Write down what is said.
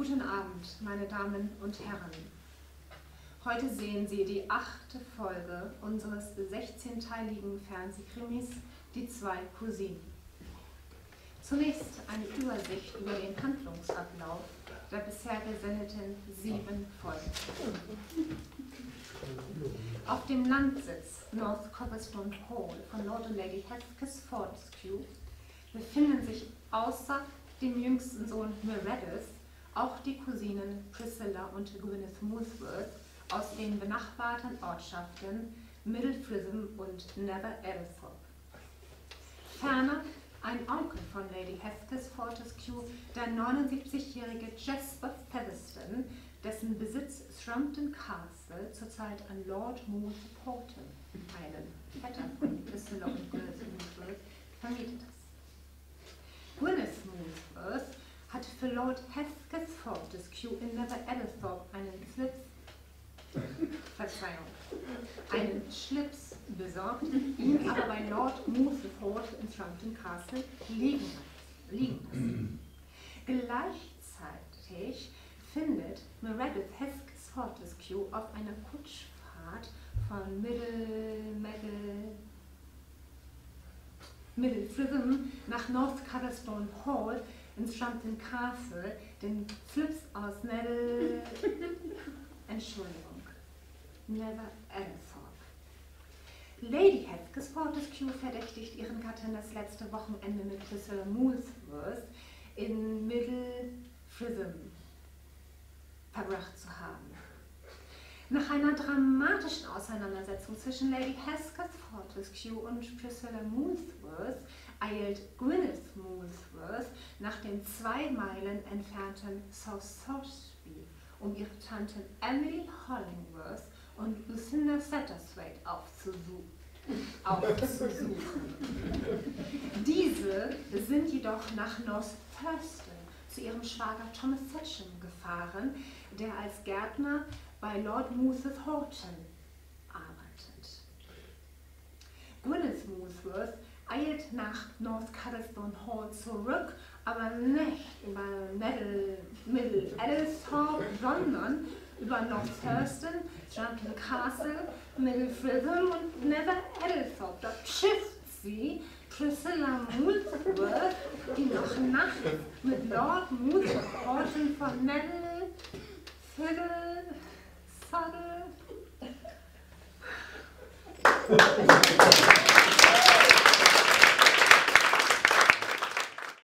Guten Abend, meine Damen und Herren. Heute sehen Sie die 8. Folge unseres 16-teiligen Fernsehkrimis Die zwei Cousinen. Zunächst eine Übersicht über den Handlungsablauf der bisher gesendeten 7 Folgen. Auf dem Landsitz North Copperstone Hall von Lord und Lady Hesketh Fortescue befinden sich außer dem jüngsten Sohn Meredith auch die Cousinen Priscilla und Gwyneth Mooseworth aus den benachbarten Ortschaften Middle Frithem und Nether Eddlethorpe. Ferner ein Onkel von Lady Hesketh Fortescue, der 79-jährige Jasper Featherstone, dessen Besitz Shrumpton Castle zurzeit an Lord Moose Horton, einen Vetter von Priscilla und Gwyneth Mooseworth, vermietet ist. Gwyneth Mooseworth hat für Lord Hesketh Fortescue in Nether Eddlethorpe einen Schlips besorgt, ihn aber bei Lord Mooseford in Shrumpton Castle liegen lassen. Gleichzeitig findet Meredith Hesketh Fortescue auf einer Kutschfahrt von Middle Frithem nach North Copperstone Hall in Shrumpton Castle den Flips aus Nether Eddlethorpe. Lady Hesketh Fortescue verdächtigt ihren Gatten das letzte Wochenende mit Priscilla Mooseworth in Middle Frithem verbracht zu haben. Nach einer dramatischen Auseinandersetzung zwischen Lady Hesketh Fortescue und Priscilla Mooseworth eilt Gwyneth Mooseworth nach dem 2 Meilen entfernten South Thoresby, um ihre Tanten Emily Hollingworth und Lucinda Satterthwaite aufzusuchen. Diese sind jedoch nach North Thurston zu ihrem Schwager Thomas Thatcham gefahren, der als Gärtner bei Lord Mooses Horton arbeitet. Gwyneth Mooseworth eilt nach North Copperstone Hall zurück, aber nicht über Middle Eddlethorpe, sondern über North Thurston, Shrumpton Castle, Middle Frithem und Nether Eddlethorpe. Dort schifft sie Priscilla Mooseworth, die noch nachts mit Lord Mooseford Horton von Nether Fiddle